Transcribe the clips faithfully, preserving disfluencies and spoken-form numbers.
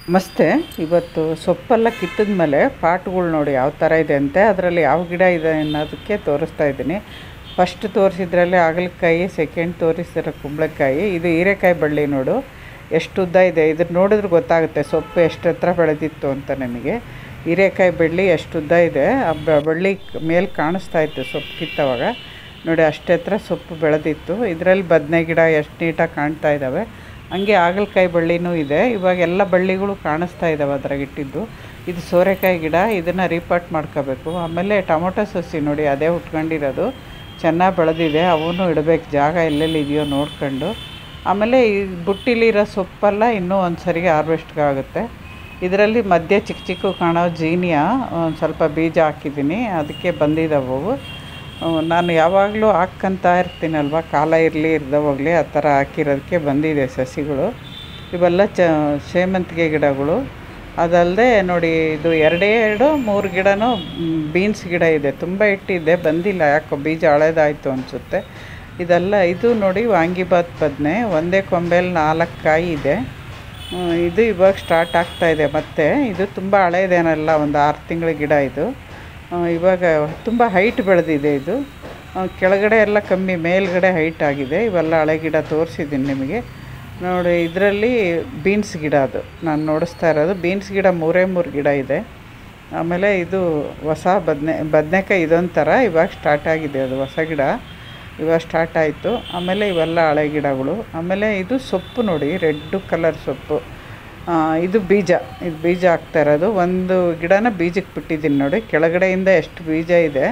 ನಮಸ್ತೆ. ಇವತ್ತು ಸೊಪ್ಪೆಲ್ಲ ಕಿತ್ತಿದ ಮೇಲೆ ಪಾಟ್ಗಳು ನೋಡಿ ಯಾವ ಥರ ಇದೆ ಅಂತೆ, ಅದರಲ್ಲಿ ಯಾವ ಗಿಡ ಇದೆ ಅನ್ನೋದಕ್ಕೆ ತೋರಿಸ್ತಾ ಇದ್ದೀನಿ. ಫಸ್ಟ್ ತೋರಿಸಿದ್ರಲ್ಲಿ ಹಾಗಲಕಾಯಿ, ಸೆಕೆಂಡ್ ತೋರಿಸಿದ್ರೆ ಕುಂಬಳಕಾಯಿ, ಇದು ಹೀರೆಕಾಯಿ ಬಳ್ಳಿ ನೋಡು ಎಷ್ಟು ಉದ್ದ ಇದೆ. ಇದನ್ನು ನೋಡಿದ್ರೆ ಗೊತ್ತಾಗುತ್ತೆ ಸೊಪ್ಪು ಎಷ್ಟು ಹತ್ರ ಬೆಳೆದಿತ್ತು ಅಂತ. ನಿಮಗೆ ಹೀರೆಕಾಯಿ ಬಳ್ಳಿ ಎಷ್ಟು ಉದ್ದ ಇದೆ, ಆ ಬಳ್ಳಿ ಮೇಲೆ ಕಾಣಿಸ್ತಾ ಇತ್ತು ಸೊಪ್ಪು ಕಿತ್ತವಾಗ ನೋಡಿ, ಅಷ್ಟು ಹತ್ರ ಸೊಪ್ಪು ಬೆಳೆದಿತ್ತು. ಇದರಲ್ಲಿ ಬದನೆ ಗಿಡ ಎಷ್ಟು ನೀಟಾಗಿ ಕಾಣ್ತಾ ಇದ್ದಾವೆ. ಹಂಗೆ ಹಾಗಲಕಾಯಿ ಬಳ್ಳಿನೂ ಇದೆ. ಇವಾಗ ಎಲ್ಲ ಬಳ್ಳಿಗಳು ಕಾಣಿಸ್ತಾ ಇದ್ದಾವೆ ಅದ್ರಾಗಿಟ್ಟಿದ್ದು. ಇದು ಸೋರೆಕಾಯಿ ಗಿಡ, ಇದನ್ನು ರೀಪಾಟ್ ಮಾಡ್ಕೋಬೇಕು. ಆಮೇಲೆ ಟೊಮೊಟೊ ಸಸಿ ನೋಡಿ ಅದೇ ಉಟ್ಕೊಂಡಿರೋದು, ಚೆನ್ನಾಗಿ ಬೆಳೆದಿದೆ. ಅವನು ಇಡಬೇಕು ಜಾಗ ಎಲ್ಲೆಲ್ಲಿ ಇದೆಯೋ ನೋಡ್ಕೊಂಡು. ಆಮೇಲೆ ಈ ಬುಟ್ಟಿಲಿರೋ ಸೊಪ್ಪೆಲ್ಲ ಇನ್ನೂ ಒಂದು ಸರಿಗೆ ಹಾರ್ವೆಸ್ಟ್ಗೆ ಆಗುತ್ತೆ. ಇದರಲ್ಲಿ ಮಧ್ಯೆ ಚಿಕ್ಕ ಚಿಕ್ಕ ಕಾಣೋ ಜೀನಿಯ ಒಂದು ಸ್ವಲ್ಪ ಬೀಜ ಹಾಕಿದ್ದೀನಿ, ಅದಕ್ಕೆ ಬಂದಿದ್ದಾವೆ. ನಾನು ಯಾವಾಗಲೂ ಹಾಕ್ಕಂತ ಇರ್ತೀನಲ್ವ, ಕಾಲ ಇರಲಿ ಇರ್ದವಾಗಲಿ ಆ ಥರ ಹಾಕಿರೋದಕ್ಕೆ ಬಂದಿದೆ ಸಸಿಗಳು. ಇವೆಲ್ಲ ಚ ಸೇವಂತಿಗೆ ಗಿಡಗಳು. ಅದಲ್ಲದೆ ನೋಡಿ, ಇದು ಎರಡೇ ಎರಡು ಮೂರು ಗಿಡನೂ ಬೀನ್ಸ್ ಗಿಡ ಇದೆ. ತುಂಬ ಇಟ್ಟಿದ್ದೆ, ಬಂದಿಲ್ಲ ಯಾಕೋ, ಬೀಜ ಹಳೇದಾಯಿತು ಅನಿಸುತ್ತೆ. ಇದೆಲ್ಲ ಇದು ನೋಡಿ ವಾಂಗಿಬಾತ್ ಬದನೆ, ಒಂದೇ ಕೊಂಬೆಯಲ್ಲಿ ನಾಲ್ಕು ಕಾಯಿ ಇದೆ. ಇದು ಇವಾಗ ಸ್ಟಾರ್ಟ್ ಆಗ್ತಾಯಿದೆ. ಮತ್ತು ಇದು ತುಂಬ ಹಳೇದೇನಲ್ಲ, ಒಂದು ಆರು ತಿಂಗಳ ಗಿಡ ಇದು. ಇವಾಗ ತುಂಬ ಹೈಟ್ ಬೆಳೆದಿದೆ. ಇದು ಕೆಳಗಡೆ ಎಲ್ಲ ಕಮ್ಮಿ, ಮೇಲ್ಗಡೆ ಹೈಟ್ ಆಗಿದೆ. ಇವೆಲ್ಲ ಹಳೆ ಗಿಡ ತೋರಿಸಿದ್ದೀನಿ ನಿಮಗೆ ನೋಡಿ. ಇದರಲ್ಲಿ ಬೀನ್ಸ್ ಗಿಡ, ಅದು ನಾನು ನೋಡಿಸ್ತಾ ಇರೋದು ಬೀನ್ಸ್ ಗಿಡ, ಮೂರೇ ಮೂರು ಗಿಡ ಇದೆ. ಆಮೇಲೆ ಇದು ಹೊಸ ಬದನೆ ಬದನೆಕಾಯಿ ಇದೊಂಥರ ಇವಾಗ ಸ್ಟಾರ್ಟ್ ಆಗಿದೆ, ಅದು ಹೊಸ ಗಿಡ ಇವಾಗ ಸ್ಟಾರ್ಟ್ ಆಯಿತು. ಆಮೇಲೆ ಇವೆಲ್ಲ ಹಳೆ ಗಿಡಗಳು. ಆಮೇಲೆ ಇದು ಸೊಪ್ಪು ನೋಡಿ, ರೆಡ್ ಕಲರ್ ಸೊಪ್ಪು. ಇದು ಬೀಜ, ಇದು ಬೀಜ ಹಾಕ್ತಾ ಇರೋದು. ಒಂದು ಗಿಡನ ಬೀಜಕ್ಕೆ ಬಿಟ್ಟಿದ್ದೀನಿ ನೋಡಿ, ಕೆಳಗಡೆಯಿಂದ ಎಷ್ಟು ಬೀಜ ಇದೆ,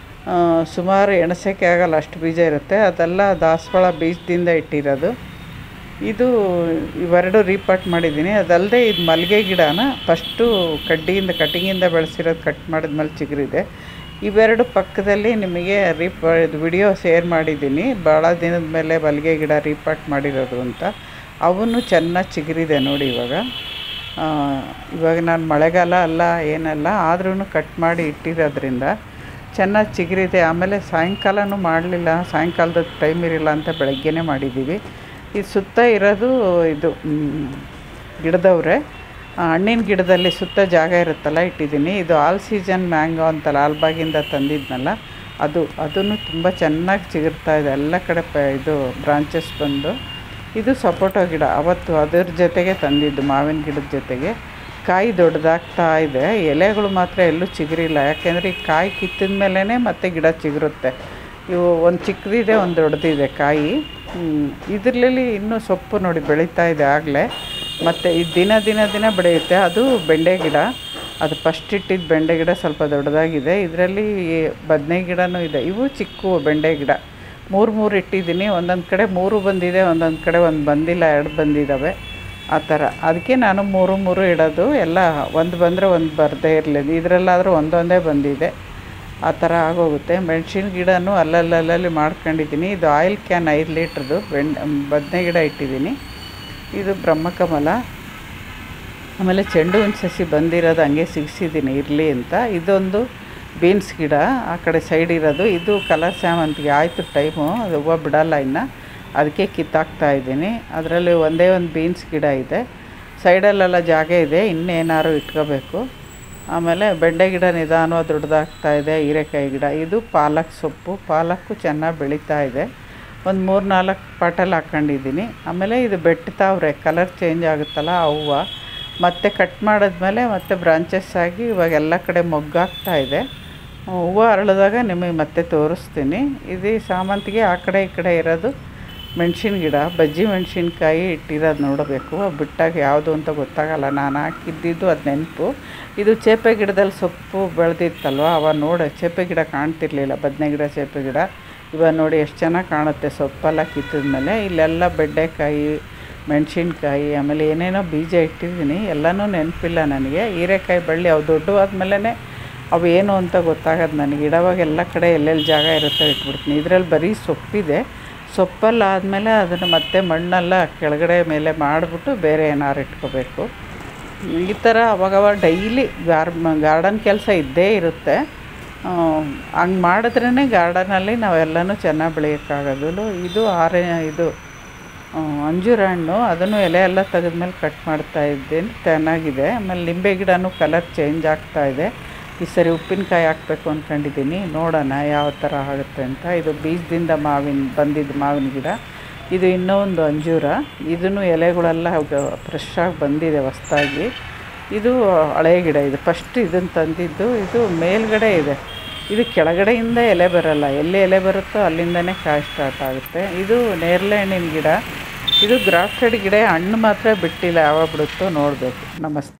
ಸುಮಾರು ಎಣಸೋಕ್ಕೆ ಆಗಲ್ಲ ಅಷ್ಟು ಬೀಜ ಇರುತ್ತೆ. ಅದೆಲ್ಲ ದಾಸವಾಳ ಬೀಜದಿಂದ ಇಟ್ಟಿರೋದು. ಇದು ಇವೆರಡು ರೀಪಾಟ್ ಮಾಡಿದ್ದೀನಿ. ಅದಲ್ಲದೆ ಇದು ಮಲ್ಲಿಗೆ ಗಿಡನ ಫಸ್ಟು ಕಡ್ಡಿಯಿಂದ ಕಟಿಂಗಿಂದ ಬೆಳೆಸಿರೋದು, ಕಟ್ ಮಾಡಿದ್ಮೇಲೆ ಚಿಗುರಿದೆ. ಇವೆರಡು ಪಕ್ಕದಲ್ಲಿ ನಿಮಗೆ ರೀಪ ಇದು ವಿಡಿಯೋ ಶೇರ್ ಮಾಡಿದ್ದೀನಿ, ಭಾಳ ದಿನದ ಮೇಲೆ ಮಲ್ಲಿಗೆ ಗಿಡ ರೀಪಾಟ್ ಮಾಡಿರೋದು ಅಂತ. ಅವನು ಚೆನ್ನಾಗಿ ಚಿಗುರಿದೆ ನೋಡಿ. ಇವಾಗ ಇವಾಗ ನಾನು ಮಳೆಗಾಲ ಅಲ್ಲ ಏನಲ್ಲ, ಆದ್ರೂ ಕಟ್ ಮಾಡಿ ಇಟ್ಟಿರೋದ್ರಿಂದ ಚೆನ್ನಾಗಿ ಚಿಗುರಿದೆ. ಆಮೇಲೆ ಸಾಯಂಕಾಲನೂ ಮಾಡಲಿಲ್ಲ, ಸಾಯಂಕಾಲದ ಟೈಮ್ ಇರಲಿಲ್ಲ ಅಂತ ಬೆಳಗ್ಗೆನೇ ಮಾಡಿದ್ದೀವಿ. ಇದು ಸುತ್ತ ಇರೋದು ಇದು ಗಿಡದವ್ರೆ, ಹಣ್ಣಿನ ಗಿಡದಲ್ಲಿ ಸುತ್ತ ಜಾಗ ಇರುತ್ತಲ್ಲ ಇಟ್ಟಿದ್ದೀನಿ. ಇದು ಆಲ್ ಸೀಸನ್ ಮ್ಯಾಂಗೋ ಅಂತಲ್ಲ, ಆಲ್ಬಾಗಿಂದ ತಂದಿದ್ನಲ್ಲ ಅದು, ಅದನ್ನು ತುಂಬ ಚೆನ್ನಾಗಿ ಚಿಗುರ್ತಾ ಇದೆ ಎಲ್ಲ ಕಡೆ. ಪ ಇದು ಬ್ರಾಂಚಸ್ ಬಂದು, ಇದು ಸಪೋಟೊ ಗಿಡ, ಅವತ್ತು ಅದರ ಜೊತೆಗೆ ತಂದಿದ್ದು, ಮಾವಿನ ಗಿಡದ ಜೊತೆಗೆ. ಕಾಯಿ ದೊಡ್ಡದಾಗ್ತಾ ಇದೆ, ಎಲೆಗಳು ಮಾತ್ರ ಎಲ್ಲೂ ಚಿಗುರಿಲ್ಲ. ಯಾಕೆಂದರೆ ಈ ಕಾಯಿ ಕಿತ್ತಿದ ಮೇಲೇ ಮತ್ತೆ ಗಿಡ ಚಿಗುರುತ್ತೆ. ಇವು ಒಂದು ಚಿಕ್ಕದಿದೆ, ಒಂದು ದೊಡ್ಡದಿದೆ ಕಾಯಿ. ಇದರಲ್ಲಿ ಇನ್ನೂ ಸೊಪ್ಪು ನೋಡಿ ಬೆಳೀತಾ ಇದೆ ಆಗಲೇ. ಮತ್ತು ಇದು ದಿನ ದಿನ ದಿನ ಬೆಳೆಯುತ್ತೆ. ಅದು ಬೆಂಡೆ ಗಿಡ, ಅದು ಫಸ್ಟ್ ಇಟ್ಟಿದ್ದು ಬೆಂಡೆ ಗಿಡ ಸ್ವಲ್ಪ ದೊಡ್ಡದಾಗಿದೆ. ಇದರಲ್ಲಿ ಬದನೆ ಗಿಡನೂ ಇದೆ. ಇವು ಚಿಕ್ಕ ಬೆಂಡೆ ಗಿಡ ಮೂರು ಮೂರು ಇಟ್ಟಿದ್ದೀನಿ. ಒಂದೊಂದು ಕಡೆ ಮೂರು ಬಂದಿದೆ, ಒಂದೊಂದು ಕಡೆ ಒಂದು ಬಂದಿಲ್ಲ, ಎರಡು ಬಂದಿದ್ದಾವೆ ಆ ಥರ. ಅದಕ್ಕೆ ನಾನು ಮೂರು ಮೂರು ಇಡೋದು. ಎಲ್ಲ ಒಂದು ಬಂದರೆ ಒಂದು ಬರದೇ ಇರಲಿ, ಇದರಲ್ಲಾದರೂ ಒಂದೊಂದೇ ಬಂದಿದೆ, ಆ ಥರ ಆಗೋಗುತ್ತೆ. ಮೆಣಸಿನ ಗಿಡನೂ ಅಲ್ಲಲ್ಲಲ್ಲಿ ಮಾಡ್ಕೊಂಡಿದ್ದೀನಿ. ಇದು ಆಯಿಲ್ ಕ್ಯಾನ್ ಐದು ಲೀಟ್ರದ್ದು ಬೆಂಡ್ ಬದನೆ ಗಿಡ ಇಟ್ಟಿದ್ದೀನಿ. ಇದು ಬ್ರಹ್ಮಕಮಲ. ಆಮೇಲೆ ಚೆಂಡು ಹೂವಿನ ಸಸಿ ಬಂದಿರೋದು ಹಂಗೆ ಸಿಗಿಸಿದ್ದೀನಿ ಇರಲಿ ಅಂತ. ಇದೊಂದು ಬೀನ್ಸ್ ಗಿಡ ಆ ಕಡೆ ಸೈಡ್ ಇರೋದು. ಇದು ಕಲರ್ ಸೇವಂತಿಗೆ ಆಯಿತು ಟೈಮು, ಅದು ಹೂವು ಬಿಡಲ್ಲ ಇನ್ನು, ಅದಕ್ಕೆ ಕಿತ್ತಾಕ್ತಾ ಇದ್ದೀನಿ. ಅದರಲ್ಲಿ ಒಂದೇ ಒಂದು ಬೀನ್ಸ್ ಗಿಡ ಇದೆ, ಸೈಡಲ್ಲೆಲ್ಲ ಜಾಗ ಇದೆ, ಇನ್ನೇನಾದ್ರು ಇಟ್ಕೋಬೇಕು. ಆಮೇಲೆ ಬೆಂಡೆ ಗಿಡ ನಿಧಾನವಾಗಿ ದೊಡ್ಡದಾಗ್ತಾ ಇದೆ. ಹೀರೆಕಾಯಿ ಗಿಡ, ಇದು ಪಾಲಕ್ ಸೊಪ್ಪು, ಪಾಲಕ್ಕು ಚೆನ್ನಾಗಿ ಬೆಳೀತಾ ಇದೆ. ಒಂದು ಮೂರು ನಾಲ್ಕು ಪಾಟಲ್ಲಿ ಹಾಕ್ಕೊಂಡಿದ್ದೀನಿ. ಆಮೇಲೆ ಇದು ಬೆಟ್ತಾವ್ರೆ, ಕಲರ್ ಚೇಂಜ್ ಆಗುತ್ತಲ್ಲ ಆ ಹೂವು, ಮತ್ತೆ ಕಟ್ ಮಾಡಿದ್ಮೇಲೆ ಮತ್ತೆ ಬ್ರಾಂಚಸ್ ಆಗಿ ಇವಾಗ ಎಲ್ಲ ಕಡೆ ಮೊಗ್ಗಾಗ್ತಾ ಇದೆ. ಹೂವು ಅರಳಿದಾಗ ನಿಮಗೆ ಮತ್ತೆ ತೋರಿಸ್ತೀನಿ. ಇದು ಸಾಮಂತಿಗೆ. ಆ ಕಡೆ ಈ ಕಡೆ ಇರೋದು ಮೆಣಸಿನ ಗಿಡ, ಬಜ್ಜಿ ಮೆಣಸಿನ್ಕಾಯಿ ಇಟ್ಟಿರೋದು ನೋಡಬೇಕು, ಬಿಟ್ಟಾಗ ಯಾವುದು ಅಂತ ಗೊತ್ತಾಗಲ್ಲ. ನಾನು ಹಾಕಿದ್ದಿದ್ದು ಅದು ನೆನಪು. ಇದು ಚೇಪೆ ಗಿಡದಲ್ಲಿ ಸೊಪ್ಪು ಬೆಳೆದಿತ್ತಲ್ವ, ಅವ ನೋಡಿ ಚೇಪೆ ಗಿಡ ಕಾಣ್ತಿರ್ಲಿಲ್ಲ, ಬದನೆ ಗಿಡ ಚೇಪೆ ಗಿಡ. ಇವಾಗ ನೋಡಿ ಎಷ್ಟು ಚೆನ್ನಾಗಿ ಕಾಣುತ್ತೆ ಸೊಪ್ಪೆಲ್ಲ ಕಿತ್ತಿದ ಮೇಲೆ. ಇಲ್ಲೆಲ್ಲ ಬೆಂಡೆಕಾಯಿ, ಮೆಣಸಿನ್ಕಾಯಿ, ಆಮೇಲೆ ಏನೇನೋ ಬೀಜ ಇಟ್ಟಿದ್ದೀನಿ, ಎಲ್ಲನೂ ನೆನಪಿಲ್ಲ ನನಗೆ. ಹೀರೆಕಾಯಿ ಬಳ್ಳಿ ಅವು ದೊಡ್ಡವಾದ್ಮೇಲೆ ಅವು ಏನು ಅಂತ ಗೊತ್ತಾಗೋದು ನನಗೆ. ಇಡೋವಾಗ ಎಲ್ಲ ಕಡೆ ಎಲ್ಲೆಲ್ಲಿ ಜಾಗ ಇರುತ್ತೆ ಇಟ್ಬಿಡ್ತೀನಿ. ಇದರಲ್ಲಿ ಬರೀ ಸೊಪ್ಪಿದೆ. ಸೊಪ್ಪೆಲ್ಲ ಆದಮೇಲೆ ಅದನ್ನು ಮತ್ತೆ ಮಣ್ಣೆಲ್ಲ ಕೆಳಗಡೆ ಮೇಲೆ ಮಾಡಿಬಿಟ್ಟು ಬೇರೆ ಏನಾರು ಇಟ್ಕೋಬೇಕು. ಈ ಥರ ಅವಾಗವಾಗ ಡೈಲಿ ಗಾರ್ ಗಾರ್ಡನ್ ಕೆಲಸ ಇದ್ದೇ ಇರುತ್ತೆ. ಹಂಗೆ ಮಾಡಿದ್ರೇ ಗಾರ್ಡನಲ್ಲಿ ನಾವೆಲ್ಲನೂ ಚೆನ್ನಾಗಿ ಬೆಳೆಯೋಕ್ಕಾಗೋದು. ಇದು ಆರೆ ಇದು ಅಂಜೂರ ಹಣ್ಣು, ಅದನ್ನು ಎಲೆ ಎಲ್ಲ ತೆಗೆದ್ಮೇಲೆ ಕಟ್ ಮಾಡ್ತಾ ಇದ್ದೀನಿ. ಚೆನ್ನಾಗಿದೆ. ಆಮೇಲೆ ನಿಂಬೆ ಗಿಡನೂ ಕಲರ್ ಚೇಂಜ್ ಆಗ್ತಾ ಇದೆ. ಈ ಸರಿ ಉಪ್ಪಿನಕಾಯಿ ಹಾಕಬೇಕು ಅಂದ್ಕೊಂಡಿದ್ದೀನಿ. ನೋಡೋಣ ಯಾವ ಥರ ಆಗುತ್ತೆ ಅಂತ. ಇದು ಬೀಜದಿಂದ ಮಾವಿನ ಬಂದಿದ್ದು ಮಾವಿನ ಗಿಡ. ಇದು ಇನ್ನೂ ಒಂದು ಅಂಜೂರ. ಇದನ್ನು ಎಲೆಗಳೆಲ್ಲ ಫ್ರೆಶ್ ಆಗಿ ಬಂದಿದೆ ಹೊಸ್ದಾಗಿ. ಇದು ಹಳೆಯ ಗಿಡ. ಇದು ಫಸ್ಟ್ ಇದನ್ನು ತಂದಿದ್ದು. ಇದು ಮೇಲ್ಗಡೆ ಇದೆ. ಇದು ಕೆಳಗಡೆಯಿಂದ ಎಲೆ ಬರೋಲ್ಲ. ಎಲ್ಲಿ ಎಲೆ ಬರುತ್ತೋ ಅಲ್ಲಿಂದನೇ ಕಾಯಿ ಸ್ಟಾರ್ಟ್ ಆಗುತ್ತೆ. ಇದು ನೇರಳೆ ಹಣ್ಣಿನ ಗಿಡ. ಇದು ಗ್ರಾಫ್ಟೆಡ್ ಗಿಡ. ಹಣ್ಣು ಮಾತ್ರ ಬಿಟ್ಟಿಲ್ಲ, ಯಾವಾಗ ಬಿಡುತ್ತೋ ನೋಡಬೇಕು. ನಮಸ್ತೆ.